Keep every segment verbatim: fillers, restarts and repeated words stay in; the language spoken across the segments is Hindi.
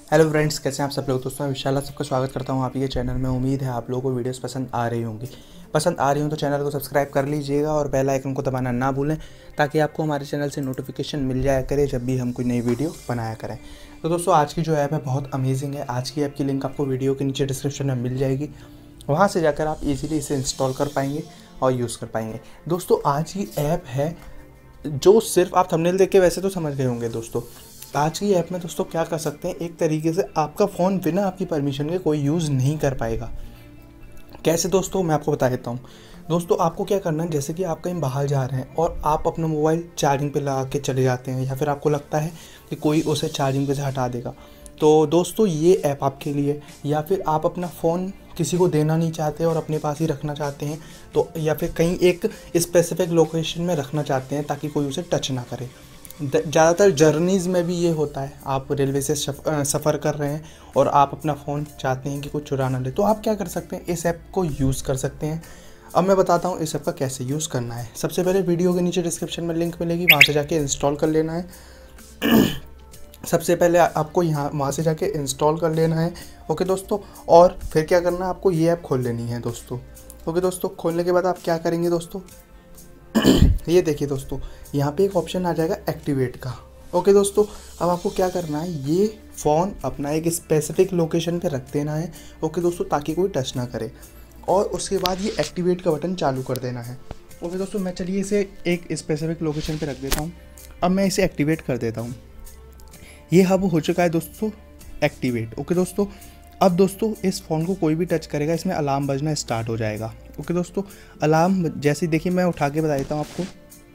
हेलो फ्रेंड्स, कैसे हैं आप सब लोग। दोस्तों मैं विशाल, आप सबका स्वागत करता हूं आपके चैनल में। उम्मीद है आप लोगों को वीडियोस पसंद आ रही होंगी। पसंद आ रही हो तो चैनल को सब्सक्राइब कर लीजिएगा और बेल आइकन को दबाना ना भूलें, ताकि आपको हमारे चैनल से नोटिफिकेशन मिल जाया करे जब भी हम कोई नई वीडियो बनाया करें। तो दोस्तों आज की जो ऐप है बहुत अमेजिंग है। आज की ऐप की लिंक आपको वीडियो के नीचे डिस्क्रिप्शन में मिल जाएगी। वहाँ से जाकर आप ईजिली इसे इंस्टॉल कर पाएंगे और यूज़ कर पाएंगे। दोस्तों आज की ऐप है जो सिर्फ आप थंबनेल देख के वैसे तो समझ गए होंगे। दोस्तों आज की ऐप में दोस्तों क्या कर सकते हैं, एक तरीके से आपका फ़ोन बिना आपकी परमिशन के कोई यूज़ नहीं कर पाएगा। कैसे दोस्तों, मैं आपको बता देता हूँ। दोस्तों आपको क्या करना है, जैसे कि आप कहीं बाहर जा रहे हैं और आप अपना मोबाइल चार्जिंग पे लगा के चले जाते हैं, या फिर आपको लगता है कि कोई उसे चार्जिंग पे से हटा देगा, तो दोस्तों ये ऐप आपके लिए। या फिर आप अपना फ़ोन किसी को देना नहीं चाहते और अपने पास ही रखना चाहते हैं, तो या फिर कहीं एक स्पेसिफिक लोकेशन में रखना चाहते हैं ताकि कोई उसे टच ना करे। ज़्यादातर जर्नीज़ में भी ये होता है। आप रेलवे से सफ़र कर रहे हैं और आप अपना फ़ोन चाहते हैं कि कोई चुरा ना ले, तो आप क्या कर सकते हैं, इस ऐप को यूज़ कर सकते हैं। अब मैं बताता हूँ इस ऐप का कैसे यूज़ करना है। सबसे पहले वीडियो के नीचे डिस्क्रिप्शन में लिंक मिलेगी, वहाँ से जाके इंस्टॉल कर लेना है। सबसे पहले आपको यहाँ वहाँ से जाके इंस्टॉल कर लेना है। ओके दोस्तों, और फिर क्या करना है, आपको ये ऐप खोल लेनी है दोस्तों। ओके दोस्तों, खोलने के बाद आप क्या करेंगे दोस्तों, ये देखिए दोस्तों, यहाँ पे एक ऑप्शन आ जाएगा एक्टिवेट का। ओके दोस्तों, अब आपको क्या करना है, ये फ़ोन अपना एक स्पेसिफिक लोकेशन पे रख देना है। ओके दोस्तों, ताकि कोई टच ना करे, और उसके बाद ये एक्टिवेट का बटन चालू कर देना है। ओके दोस्तों, मैं चलिए इसे एक स्पेसिफिक लोकेशन पे रख देता हूँ। अब मैं इसे एक्टिवेट कर देता हूँ। ये हब हो चुका है दोस्तों एक्टिवेट। ओके दोस्तों, अब दोस्तों इस फ़ोन को कोई भी टच करेगा, इसमें अलार्म बजना स्टार्ट हो जाएगा। ओके दोस्तों, अलार्म जैसे देखिए, मैं उठा के बता देता हूँ आपको।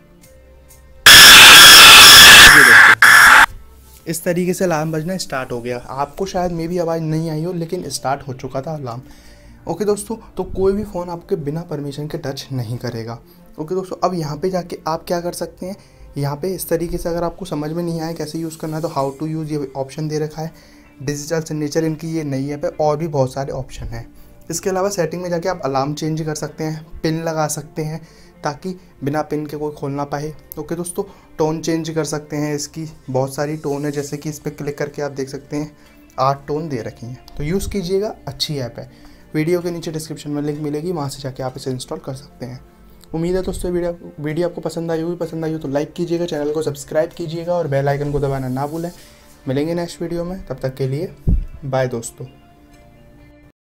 ये दोस्तों इस तरीके से अलार्म बजना स्टार्ट हो गया। आपको शायद मे भी आवाज़ नहीं आई हो, लेकिन स्टार्ट हो चुका था अलार्म। ओके दोस्तों, तो कोई भी फ़ोन आपके बिना परमिशन के टच नहीं करेगा। ओके दोस्तों, अब यहाँ पे जाके आप क्या कर सकते हैं, यहाँ पे इस तरीके से अगर आपको समझ में नहीं आया कैसे यूज़ करना है, तो हाउ टू यूज़ ये ऑप्शन दे रखा है। डिजिटल सिग्नेचर इनकी ये नई ऐप है, और भी बहुत सारे ऑप्शन हैं। इसके अलावा सेटिंग में जाके आप अलार्म चेंज कर सकते हैं, पिन लगा सकते हैं ताकि बिना पिन के कोई खोल ना पाए। ओके दोस्तों, टोन चेंज कर सकते हैं, इसकी बहुत सारी टोन है, जैसे कि इस पर क्लिक करके आप देख सकते हैं आठ टोन दे रखी हैं। तो यूज़ कीजिएगा, अच्छी ऐप है। वीडियो के नीचे डिस्क्रिप्शन में लिंक मिलेगी, वहाँ से जाके आप इसे इंस्टॉल कर सकते हैं। उम्मीद है दोस्तों वीडियो वीडियो आपको पसंद आई होगी। पसंद आई हो तो लाइक कीजिएगा, चैनल को सब्सक्राइब कीजिएगा और बेल आइकन को दबाना ना भूलें। मिलेंगे नेक्स्ट वीडियो में, तब तक के लिए बाय दोस्तों।